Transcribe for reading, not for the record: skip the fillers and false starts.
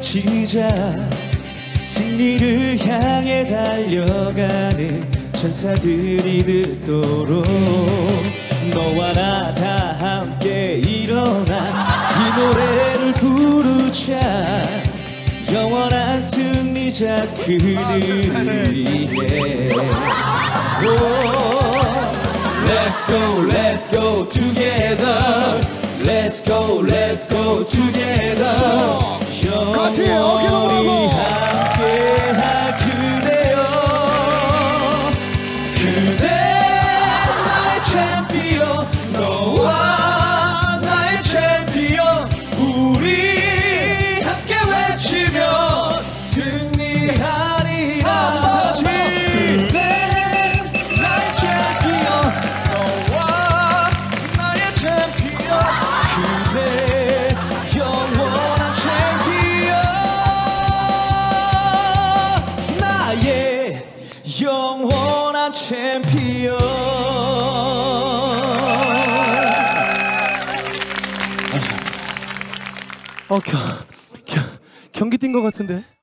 외치자. 승리를 향해 달려가는 천사들이 듣도록 너와 나 다 함께 일어나 이 노래를 부르자. 영원한 승리자 그들을 위해. Let's go, let's go together. Let's go, let's go together. 같이 어깨 넘어가고 함께할 그대여. 그대 나의 챔피언, 너와 나의 챔피언. 우리 함께 외치면 승리하리라. 그대 나의 챔피언, 너와 나의 챔피언. 그대 영원한 챔피언, 나의 영원한 챔피언. 경기 뛴 것 같은데.